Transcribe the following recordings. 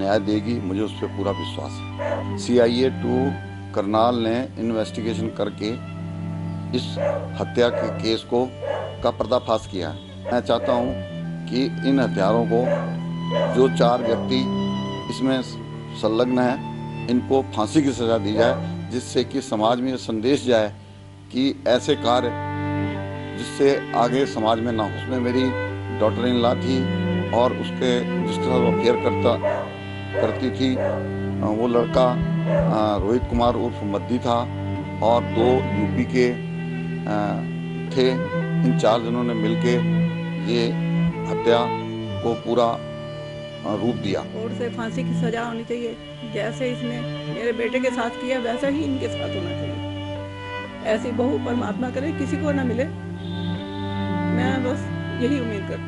न्याय देगी, मुझे उस पर पूरा विश्वास है। CIA 2 करनाल ने इन्वेस्टिगेशन करके इस हत्या के केस का पर्दाफाश किया है। मैं चाहता हूं कि इन हत्यारों को, जो 4 व्यक्ति इसमें संलग्न हैं, इनको फांसी की सज़ा दी जाए, जिससे कि समाज में ये संदेश जाए कि ऐसे कार्य जिससे आगे समाज में ना हो। उसमें मेरी डॉटर इन लॉ थी और उसके जिसके साथ वो अफेयर करती थी वो लड़का रोहित कुमार उर्फ मद्दी था और 2 यूपी के थे। इन 4 जनों ने मिलके ये हत्या को पूरा रूप दिया। कोर्ट से फांसी की सजा होनी चाहिए, जैसे इसने मेरे बेटे के साथ किया वैसा ही इनके साथ होना चाहिए। ऐसी बहू परमात्मा करे किसी को ना मिले, मैं बस यही उम्मीद करती हूँ।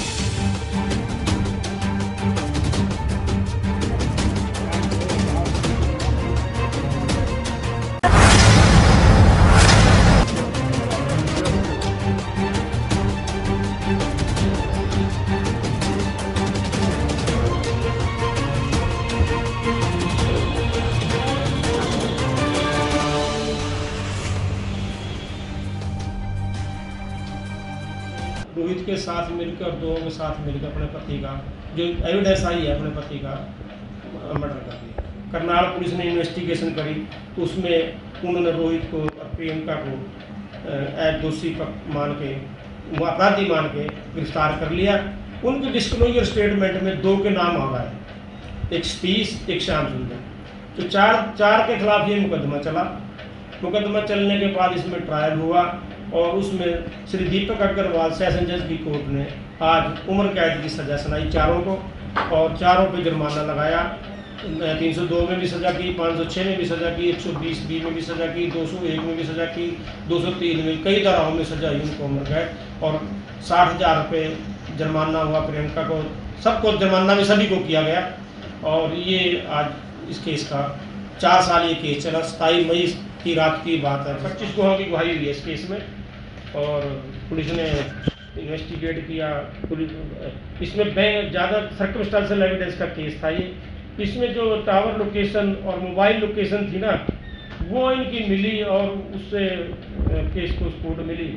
रोहित के साथ मिलकर, 2 के साथ मिलकर अपने पति का, जो एविडेंस आई है, अपने पति का मर्डर कर दिया। करनाल पुलिस ने इन्वेस्टिगेशन करी तो उसमें उन्होंने रोहित को और प्रियंका को दोषी मान के, अपराधी मान के गिरफ्तार कर लिया। उनके डिस्क्लोजर स्टेटमेंट में 2 के नाम आ गए, एक सतीश, एक श्याम सुंदर। तो 4 के खिलाफ ये मुकदमा चला। मुकदमा चलने के बाद इसमें ट्रायल हुआ और उसमें श्री दीपक अग्रवाल सेशन जज की कोर्ट ने आज उम्र कैद की सज़ा सुनाई 4 को, और 4 पे जुर्माना लगाया। 302 में भी सज़ा की, 506 में भी सज़ा की, 120B में भी सज़ा की, 201 में भी सज़ा की, 203 में, कई धाराओं में सज़ा हुई उनको उम्र कैद, और 60,000 रुपये जुर्माना हुआ प्रियंका को। सबको जुर्माना भी सभी को किया गया। और ये आज इस केस का 4 साल ये केस चला। 27 मई की रात की बात है। 25 गुहाओं की गुहाई हुई है इस केस में और पुलिस ने इन्वेस्टिगेट किया। पुलिस इसमें ज़्यादा सर्कमस्टेंशियल एविडेंस का केस था ये। इसमें जो टावर लोकेशन और मोबाइल लोकेशन थी ना, वो इनकी मिली और उससे केस को स्पोर्ट मिली।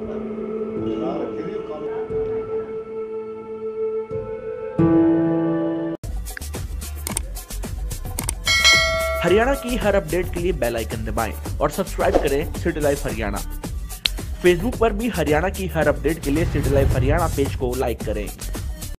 हरियाणा की हर अपडेट के लिए बेल आइकन दबाएं और सब्सक्राइब करें सिटी लाइव हरियाणा। फेसबुक पर भी हरियाणा की हर अपडेट के लिए सिटी लाइव हरियाणा पेज को लाइक करें।